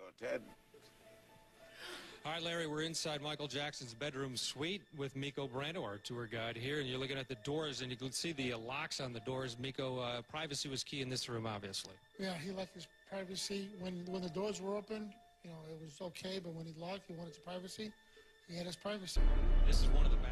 Go, Ted. All right, Larry, we're inside Michael Jackson's bedroom suite with Miko Brando, our tour guide here, and you're looking at the doors, and you can see the locks on the doors. Miko, privacy was key in this room, obviously. Yeah, he liked his privacy. When the doors were open, you know, it was okay, but when he locked, he wanted his privacy. He had his privacy. This is one of the